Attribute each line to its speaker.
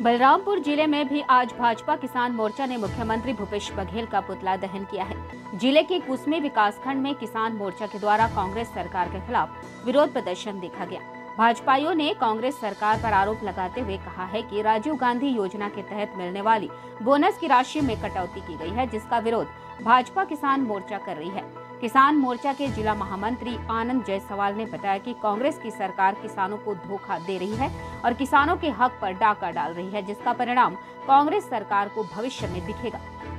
Speaker 1: बलरामपुर जिले में भी आज भाजपा किसान मोर्चा ने मुख्यमंत्री भूपेश बघेल का पुतला दहन किया है। जिले के कुसमी विकासखंड में किसान मोर्चा के द्वारा कांग्रेस सरकार के खिलाफ विरोध प्रदर्शन देखा गया। भाजपाइयों ने कांग्रेस सरकार पर आरोप लगाते हुए कहा है कि राजीव गांधी योजना के तहत मिलने वाली बोनस की राशि में कटौती की गई है, जिसका विरोध भाजपा किसान मोर्चा कर रही है। किसान मोर्चा के जिला महामंत्री आनंद जायसवाल ने बताया कि कांग्रेस की सरकार किसानों को धोखा दे रही है और किसानों के हक पर डाका डाल रही है, जिसका परिणाम कांग्रेस सरकार को भविष्य में दिखेगा।